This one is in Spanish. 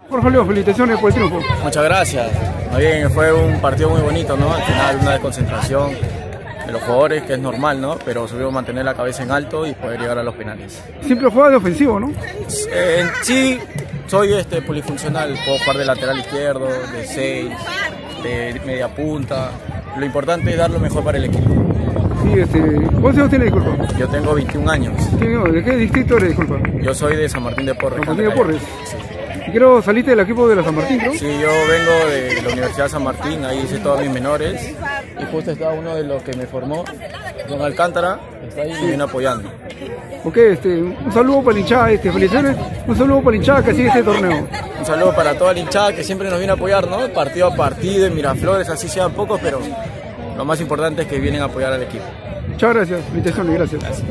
Por favor, felicitaciones por el triunfo. Muchas gracias. Más bien fue un partido muy bonito, ¿no? Al final una desconcentración de los jugadores, que es normal, ¿no? Pero supimos mantener la cabeza en alto y poder llegar a los penales. Siempre juega de ofensivo, ¿no? Sí, soy polifuncional. Puedo jugar de lateral izquierdo, de 6, de media punta. Lo importante es dar lo mejor para el equipo. Sí, ¿cuántos años tiene, disculpa? Yo tengo 21 años. ¿De qué distrito eres, disculpa? Yo soy de San Martín de Porres. San Martín de Porres. Sí. Y creo saliste del equipo de la San Martín, ¿no? Sí, yo vengo de la Universidad de San Martín, ahí hice todos mis menores. Y justo está uno de los que me formó, Don Alcántara, está ahí y viene apoyando. Ok, un saludo para la hinchada, felicitaciones, un saludo para la hinchada que sigue este torneo. Un saludo para toda la hinchada que siempre nos viene a apoyar, ¿no? Partido a partido, en Miraflores, así sean pocos, pero lo más importante es que vienen a apoyar al equipo. Muchas gracias, felicitaciones, gracias.